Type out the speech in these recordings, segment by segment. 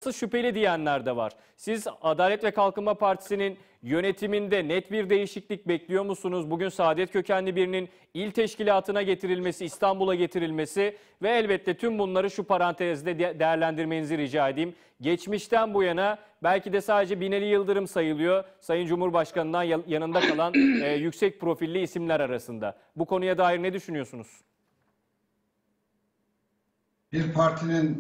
şüpheli diyenler de var. Siz Adalet ve Kalkınma Partisi'nin yönetiminde net bir değişiklik bekliyor musunuz? Bugün Saadet kökenli birinin il teşkilatına getirilmesi, İstanbul'a getirilmesi ve elbette tüm bunları şu parantezde değerlendirmenizi rica edeyim. Geçmişten bu yana belki de sadece Binali Yıldırım sayılıyor Sayın Cumhurbaşkanı'ndan yanında kalan yüksek profilli isimler arasında. Bu konuya dair ne düşünüyorsunuz? Bir partinin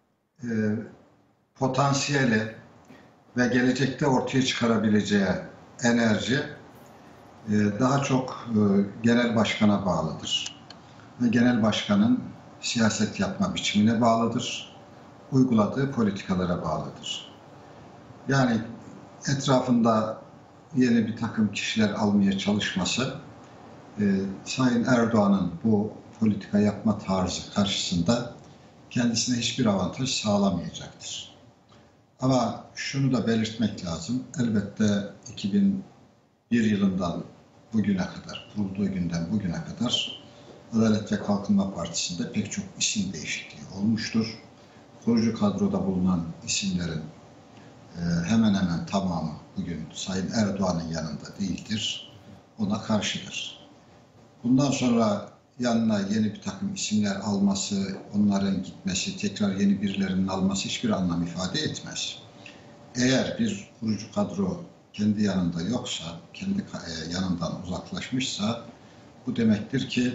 potansiyeli ve gelecekte ortaya çıkarabileceği enerji daha çok genel başkana bağlıdır. Ve genel başkanın siyaset yapma biçimine bağlıdır. Uyguladığı politikalara bağlıdır. Yani etrafında yeni bir takım kişiler almaya çalışması Sayın Erdoğan'ın bu politika yapma tarzı karşısında kendisine hiçbir avantaj sağlamayacaktır. Ama şunu da belirtmek lazım. Elbette 2001 yılından bugüne kadar, kurulduğu günden bugüne kadar Adalet ve Kalkınma Partisi'nde pek çok isim değişikliği olmuştur. Kurucu kadroda bulunan isimlerin hemen hemen tamamı bugün Sayın Erdoğan'ın yanında değildir. Ona karşıdır. Bundan sonra yanına yeni bir takım isimler alması, onların gitmesi, tekrar yeni birilerinin alması hiçbir anlam ifade etmez. Eğer bir kurucu kadro kendi yanında yoksa, kendi yanından uzaklaşmışsa bu demektir ki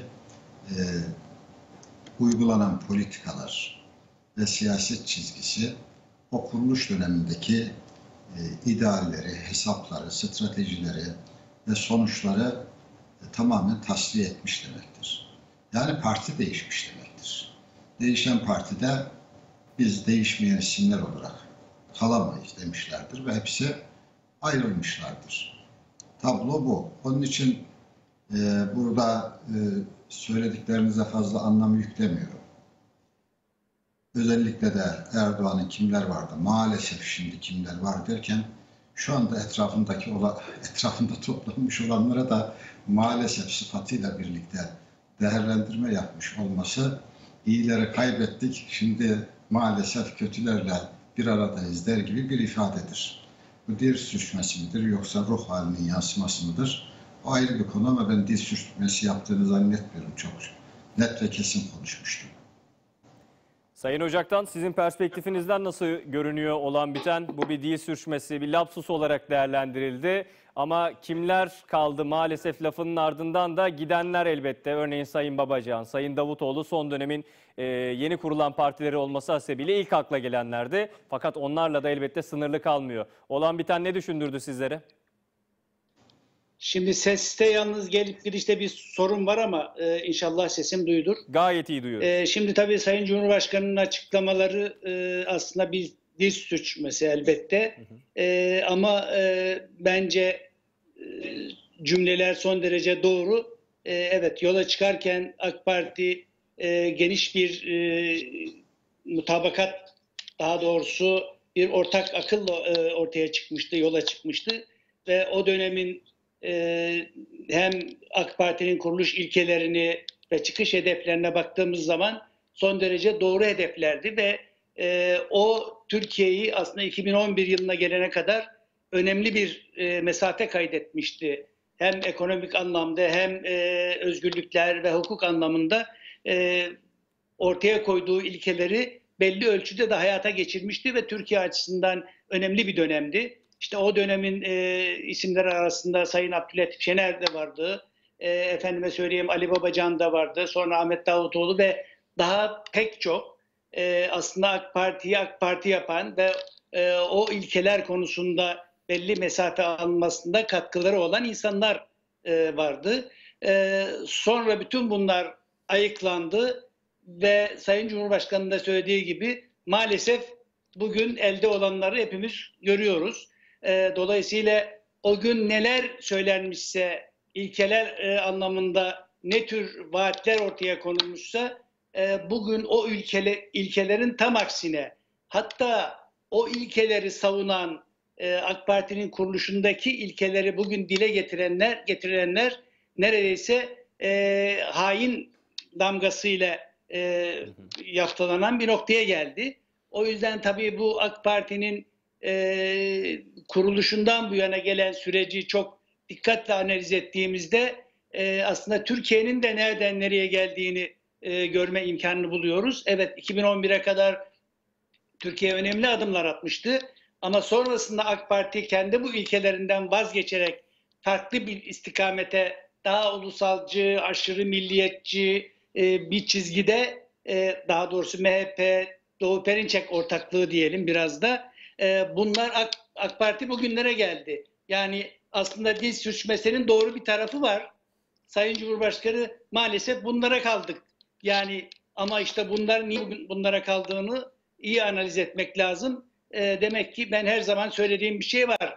uygulanan politikalar ve siyaset çizgisi o kuruluş dönemindeki idealleri, hesapları, stratejileri ve sonuçları tamamen tasfiye etmiş demektir. Yani parti değişmiş demektir. Değişen partide biz değişmeyen isimler olarak kalamayız demişlerdir ve hepsi ayrılmışlardır. Tablo bu. Onun için burada söylediklerinize fazla anlam yüklemiyorum. Özellikle de Erdoğan'ın kimler vardı, maalesef şimdi kimler var derken şu anda etrafında toplanmış olanlara da maalesef sıfatıyla birlikte değerlendirme yapmış olması, iyileri kaybettik, şimdi maalesef kötülerle bir aradayız der gibi bir ifadedir. Bu dil sürçmesi midir yoksa ruh halinin yansıması mıdır? O ayrı bir konu ama ben dil sürçmesi yaptığını zannetmiyorum, çok net ve kesin konuşmuştum. Sayın Ocak'tan sizin perspektifinizden nasıl görünüyor olan biten? Bu bir dil sürçmesi, bir lapsus olarak değerlendirildi. Ama kimler kaldı maalesef lafının ardından da gidenler elbette. Örneğin Sayın Babacan, Sayın Davutoğlu son dönemin yeni kurulan partileri olması hasebiyle ilk akla gelenlerdi. Fakat onlarla da elbette sınırlı kalmıyor. Olan biten ne düşündürdü sizlere? Şimdi seste yalnız gelip gidişte bir sorun var ama inşallah sesim duyulur. Gayet iyi duyuyoruz. Şimdi tabii Sayın Cumhurbaşkanı'nın açıklamaları aslında bir dil sürçmesi elbette. Ama bence cümleler son derece doğru. Evet, yola çıkarken AK Parti geniş bir mutabakat, daha doğrusu bir ortak akılla ortaya çıkmıştı, yola çıkmıştı. Ve o dönemin hem AK Parti'nin kuruluş ilkelerini ve çıkış hedeflerine baktığımız zaman son derece doğru hedeflerdi ve o Türkiye'yi aslında 2011 yılına gelene kadar önemli bir mesafe kaydetmişti. Hem ekonomik anlamda hem özgürlükler ve hukuk anlamında ortaya koyduğu ilkeleri belli ölçüde de hayata geçirmişti ve Türkiye açısından önemli bir dönemdi. İşte o dönemin isimleri arasında Sayın Abdülatif Şener de vardı. Efendime söyleyeyim Ali Babacan da vardı. Sonra Ahmet Davutoğlu ve daha pek çok aslında AK Parti'yi AK Parti yapan ve o ilkeler konusunda belli mesafe almasında katkıları olan insanlar vardı. Sonra bütün bunlar ayıklandı ve Sayın Cumhurbaşkanı'nın da söylediği gibi maalesef bugün elde olanları hepimiz görüyoruz. Dolayısıyla o gün neler söylenmişse, ilkeler anlamında ne tür vaatler ortaya konulmuşsa bugün o ilkelerin tam aksine, hatta o ilkeleri savunan AK Parti'nin kuruluşundaki ilkeleri bugün dile getirenler neredeyse hain damgasıyla yaftalanan bir noktaya geldi. O yüzden tabii bu AK Parti'nin kuruluşundan bu yana gelen süreci çok dikkatle analiz ettiğimizde aslında Türkiye'nin de nereden nereye geldiğini görme imkanını buluyoruz. Evet, 2011'e kadar Türkiye önemli adımlar atmıştı. Ama sonrasında AK Parti kendi bu ilkelerinden vazgeçerek farklı bir istikamete, daha ulusalcı, aşırı milliyetçi bir çizgide, daha doğrusu MHP, Doğu Perinçek ortaklığı diyelim biraz da, bunlar AK Parti bugünlere geldi. Yani aslında dil sürçmesinin doğru bir tarafı var. Sayın Cumhurbaşkanı, maalesef bunlara kaldık. Yani ama işte bunlar niye bunlara kaldığını iyi analiz etmek lazım. Demek ki ben her zaman söylediğim bir şey var.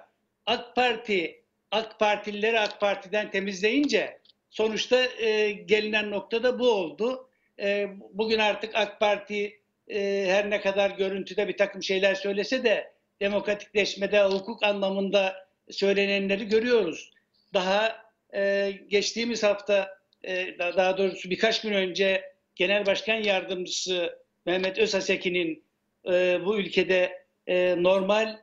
AK Partilileri AK Parti'den temizleyince sonuçta gelinen noktada bu oldu. Bugün artık AK Parti her ne kadar görüntüde bir takım şeyler söylese de demokratikleşmede, hukuk anlamında söylenenleri görüyoruz. Daha geçtiğimiz hafta, daha doğrusu birkaç gün önce Genel Başkan Yardımcısı Mehmet Özhaseki'nin bu ülkede normal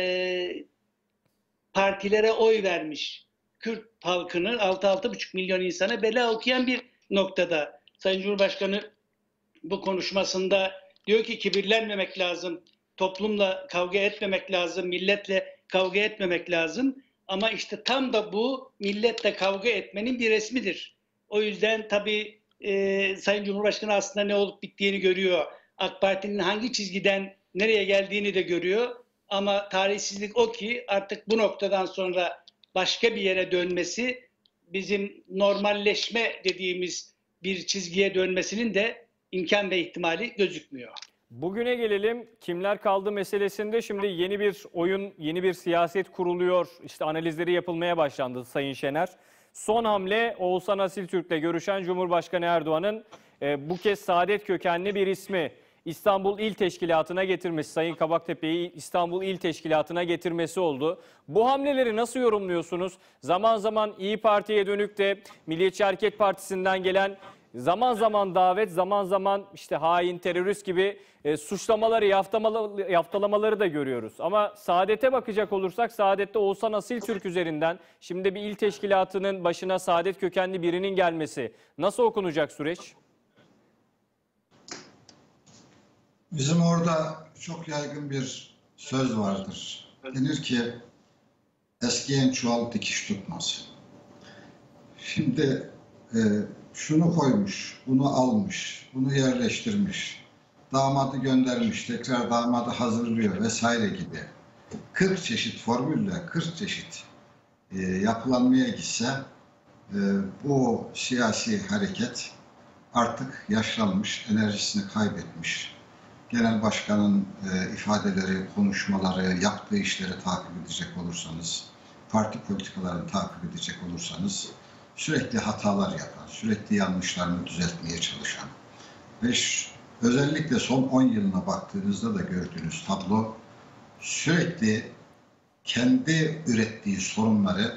partilere oy vermiş Kürt halkını 6-6,5 milyon insana bela okuyan bir noktada. Sayın Cumhurbaşkanı bu konuşmasında diyor ki kibirlenmemek lazım, toplumla kavga etmemek lazım, milletle kavga etmemek lazım. Ama işte tam da bu milletle kavga etmenin bir resmidir. O yüzden tabii Sayın Cumhurbaşkanı aslında ne olup bittiğini görüyor. AK Parti'nin hangi çizgiden nereye geldiğini de görüyor. Ama tarihsizlik o ki artık bu noktadan sonra başka bir yere dönmesi, bizim normalleşme dediğimiz bir çizgiye dönmesinin de imkan ve ihtimali gözükmüyor. Bugüne gelelim. Kimler kaldı meselesinde şimdi yeni bir oyun, yeni bir siyaset kuruluyor. İşte analizleri yapılmaya başlandı Sayın Şener. Son hamle Oğuzhan Asiltürk'le görüşen Cumhurbaşkanı Erdoğan'ın bu kez Saadet kökenli bir ismi İstanbul İl Teşkilatı'na getirmesi, Sayın Kabaktepe'yi İstanbul İl Teşkilatı'na getirmesi oldu. Bu hamleleri nasıl yorumluyorsunuz? Zaman zaman İyi Parti'ye dönük de Milliyetçi Hareket Partisi'nden gelen zaman zaman davet, zaman zaman işte hain, terörist gibi suçlamaları, yaftalamaları da görüyoruz. Ama Saadet'e bakacak olursak, Saadet'te Oğuzhan Asiltürk üzerinden şimdi bir il teşkilatının başına Saadet kökenli birinin gelmesi nasıl okunacak süreç? Bizim orada çok yaygın bir söz vardır. Denir ki eskiyen çuval dikiş tutmaz. Şimdi şunu koymuş, bunu almış, bunu yerleştirmiş, damadı göndermiş, tekrar damadı hazırlıyor vesaire gibi 40 çeşit formülle 40 çeşit yapılanmaya gitse bu siyasi hareket artık yaşlanmış, enerjisini kaybetmiş. Genel başkanın ifadeleri, konuşmaları, yaptığı işleri takip edecek olursanız, parti politikalarını takip edecek olursanız sürekli hatalar yapan, sürekli yanlışlarını düzeltmeye çalışan ve özellikle son 10 yılına baktığınızda da gördüğünüz tablo sürekli kendi ürettiği sorunları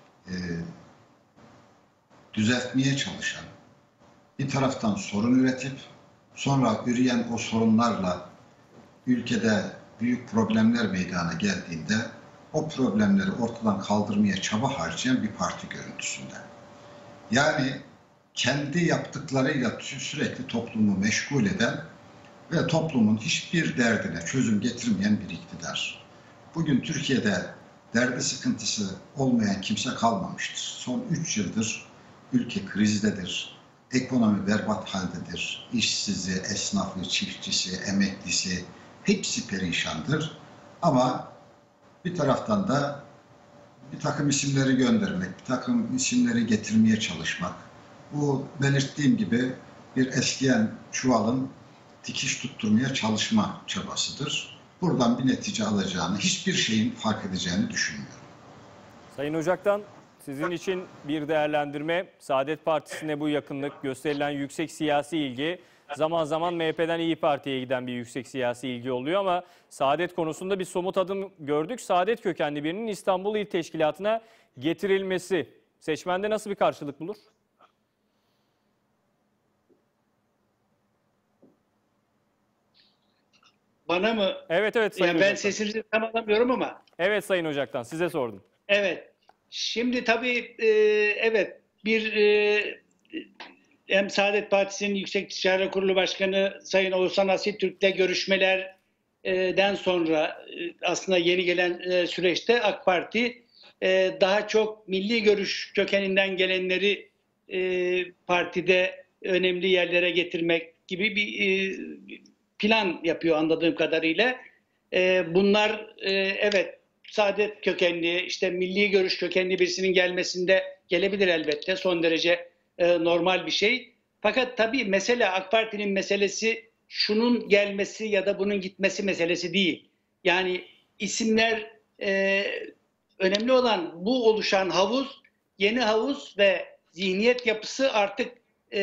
düzeltmeye çalışan, bir taraftan sorun üretip sonra üreyen o sorunlarla ülkede büyük problemler meydana geldiğinde o problemleri ortadan kaldırmaya çaba harcayan bir parti görüntüsünde. Yani kendi yaptıklarıyla sürekli toplumu meşgul eden ve toplumun hiçbir derdine çözüm getirmeyen bir iktidar. Bugün Türkiye'de derdi sıkıntısı olmayan kimse kalmamıştır. Son 3 yıldır ülke krizdedir. Ekonomi berbat haldedir. İşsizi, esnafı, çiftçisi, emeklisi hepsi perişandır. Ama bir taraftan da bir takım isimleri göndermek, bir takım isimleri getirmeye çalışmak. Bu belirttiğim gibi bir eskiyen çuvalın dikiş tutturmaya çalışma çabasıdır. Buradan bir netice alacağını, hiçbir şeyin fark edeceğini düşünmüyorum. Sayın Ocak'tan sizin için bir değerlendirme, Saadet Partisi'ne bu yakınlık, gösterilen yüksek siyasi ilgi, zaman zaman MHP'den İyi Parti'ye giden bir yüksek siyasi ilgi oluyor ama Saadet konusunda bir somut adım gördük. Saadet kökenli birinin İstanbul İl Teşkilatı'na getirilmesi seçmende nasıl bir karşılık bulur? Bana mı? Evet evet Sayın Yani ben Ocak'tan. sesinizi tam alamıyorum ama. Evet Sayın Ocak'tan size sordum. Evet. Şimdi tabii evet hem Saadet Partisi'nin Yüksek İstişare Kurulu Başkanı Sayın Oğuzhan Asiltürk'le görüşmelerden sonra aslında yeni gelen süreçte AK Parti daha çok milli görüş kökeninden gelenleri partide önemli yerlere getirmek gibi bir plan yapıyor anladığım kadarıyla. Bunlar evet saadet kökenli, işte milli görüş kökenli birisinin gelmesinde gelebilir elbette. Son derece normal bir şey. Fakat tabii mesele AK Parti'nin meselesi şunun gelmesi ya da bunun gitmesi meselesi değil. Yani isimler önemli olan bu oluşan havuz, yeni havuz ve zihniyet yapısı artık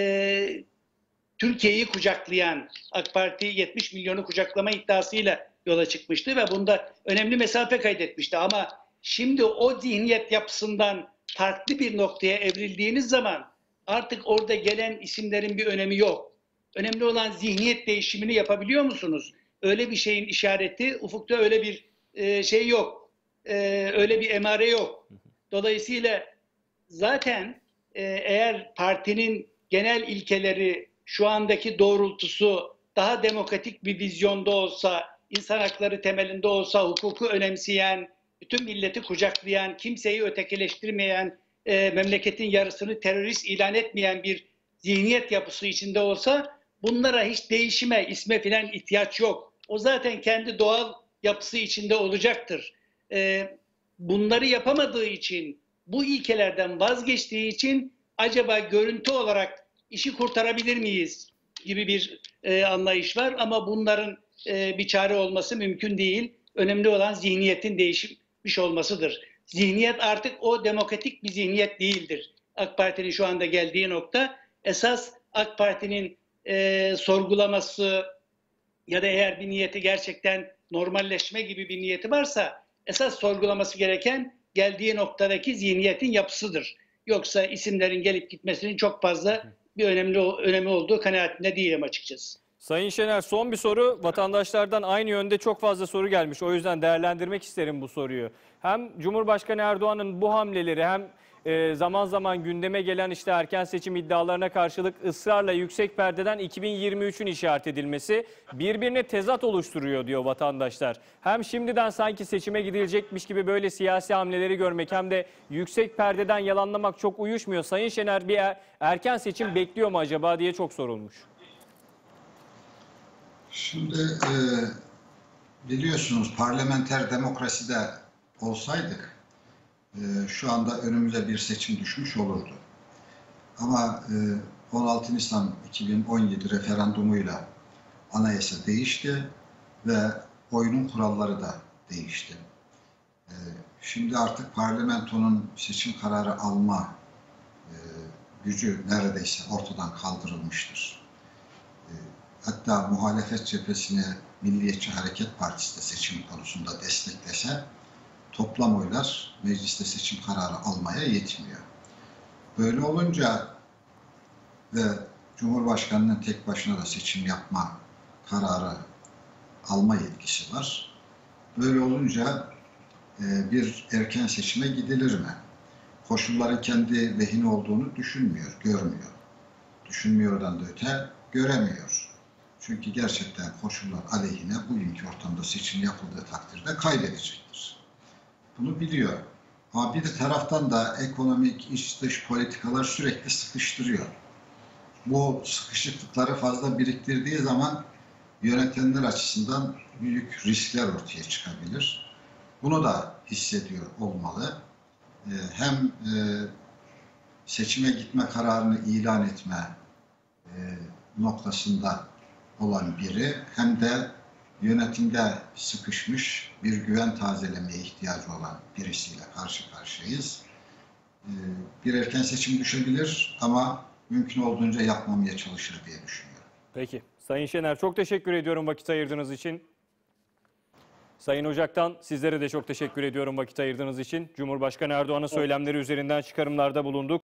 Türkiye'yi kucaklayan AK Parti 70 milyonu kucaklama iddiasıyla yola çıkmıştı ve bunda önemli mesafe kaydetmişti. Ama şimdi o zihniyet yapısından farklı bir noktaya evrildiğiniz zaman artık orada gelen isimlerin bir önemi yok. Önemli olan zihniyet değişimini yapabiliyor musunuz? Öyle bir şeyin işareti, ufukta öyle bir şey yok. Öyle bir emare yok. Dolayısıyla zaten eğer partinin genel ilkeleri şu andaki doğrultusu daha demokratik bir vizyonda olsa, insan hakları temelinde olsa, hukuku önemseyen, bütün milleti kucaklayan, kimseyi ötekileştirmeyen, memleketin yarısını terörist ilan etmeyen bir zihniyet yapısı içinde olsa bunlara hiç değişime, isme filan ihtiyaç yok. O zaten kendi doğal yapısı içinde olacaktır. Bunları yapamadığı için, bu ilkelerden vazgeçtiği için acaba görüntü olarak işi kurtarabilir miyiz gibi bir anlayış var ama bunların bir çare olması mümkün değil. Önemli olan zihniyetin değişmiş olmasıdır. Zihniyet artık o demokratik bir zihniyet değildir. AK Parti'nin şu anda geldiği nokta esas AK Parti'nin sorgulaması ya da eğer bir niyeti gerçekten normalleşme gibi bir niyeti varsa esas sorgulaması gereken geldiği noktadaki zihniyetin yapısıdır. Yoksa isimlerin gelip gitmesinin çok fazla bir önemi olduğu kanaatinde değilim açıkçası. Sayın Şener son bir soru. Vatandaşlardan aynı yönde çok fazla soru gelmiş. O yüzden değerlendirmek isterim bu soruyu. Hem Cumhurbaşkanı Erdoğan'ın bu hamleleri hem zaman zaman gündeme gelen işte erken seçim iddialarına karşılık ısrarla yüksek perdeden 2023'ün işaret edilmesi birbirine tezat oluşturuyor diyor vatandaşlar. Hem şimdiden sanki seçime gidilecekmiş gibi böyle siyasi hamleleri görmek hem de yüksek perdeden yalanlamak çok uyuşmuyor. Sayın Şener bir erken seçim bekliyor mu acaba diye çok sorulmuş. Şimdi biliyorsunuz parlamenter demokraside olsaydık şu anda önümüze bir seçim düşmüş olurdu. Ama 16 Nisan 2017 referandumuyla anayasa değişti ve oyunun kuralları da değişti. Şimdi artık parlamentonun seçim kararı alma gücü neredeyse ortadan kaldırılmıştır. Hatta muhalefet cephesini Milliyetçi Hareket Partisi de seçim konusunda desteklese toplam oylar mecliste seçim kararı almaya yetmiyor. Böyle olunca ve Cumhurbaşkanı'nın tek başına da seçim yapma kararı alma yetkisi var. Böyle olunca bir erken seçime gidilir mi? Koşulların kendi lehine olduğunu düşünmüyor, görmüyor. Düşünmüyordan da öte göremiyor. Çünkü gerçekten koşullar aleyhine bugünkü ortamda seçim yapıldığı takdirde kaybedecektir. Bunu biliyor. Ama bir taraftan da ekonomik, iç dış politikalar sürekli sıkıştırıyor. Bu sıkışıklıkları fazla biriktirdiği zaman yönetenler açısından büyük riskler ortaya çıkabilir. Bunu da hissediyor olmalı. Hem seçime gitme kararını ilan etme noktasında olan biri hem de yönetimde sıkışmış bir güven tazelemeye ihtiyacı olan birisiyle karşı karşıyayız. Bir erken seçim düşebilir ama mümkün olduğunca yapmamaya çalışır diye düşünüyorum. Peki. Sayın Şener çok teşekkür ediyorum vakit ayırdığınız için. Sayın Ocak'tan sizlere de çok teşekkür ediyorum vakit ayırdığınız için. Cumhurbaşkanı Erdoğan'ın söylemleri üzerinden çıkarımlarda bulunduk.